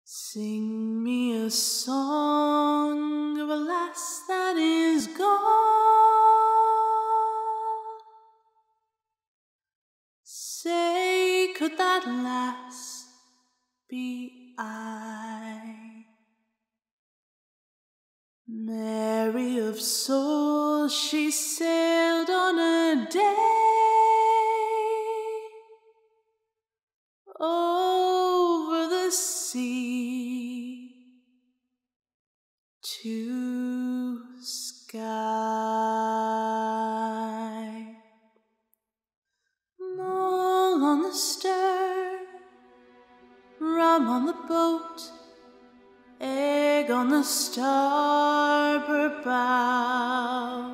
Sing me a song of a lass that is gone. Say, could that lass be I? Mary of soul, she sailed on a day over the sea to Skye. Mull on the stern, rum on the boat, egg on the starboard bow.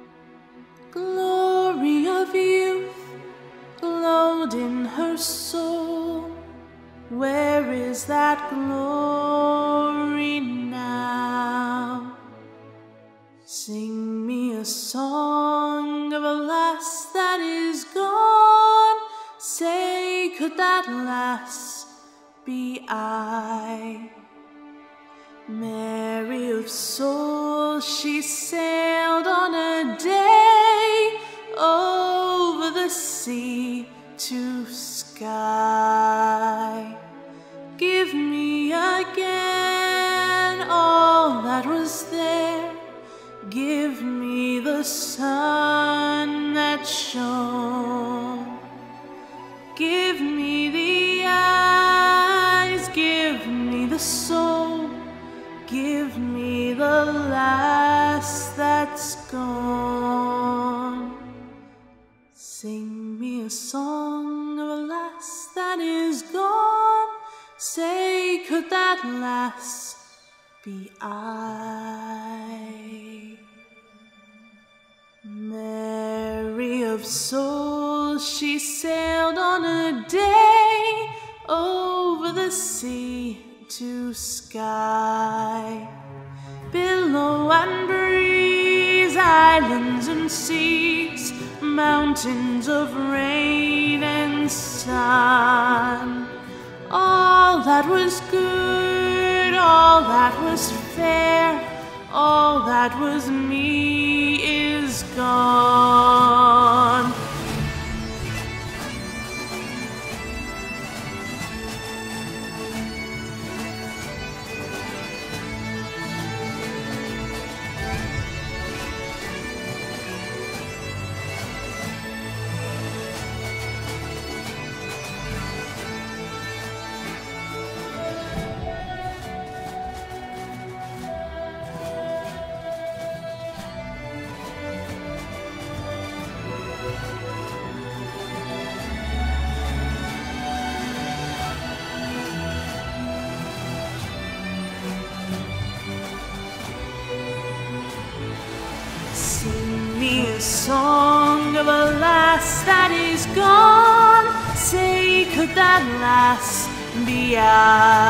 Glory of youth glowed in her soul. Where is that glory now? Sing me a song of a lass that is gone. Say, could that lass be I? Mary of soul, she sailed on a day over the sea to Skye. Give me again all that was there. Give me the sun that shone. Give me the eyes, give me the soul. Give me the lass that's gone. Sing me a song of a lass that is gone. Say, could that lass be I? Mary of soul, she sailed on a day over the sea to Skye. Billow and breeze, islands and seas, mountains of rain and sun. All that was good, all that was fair, all that was me is gone. Sing me a song of a lass that is gone. Say, could that lass be I?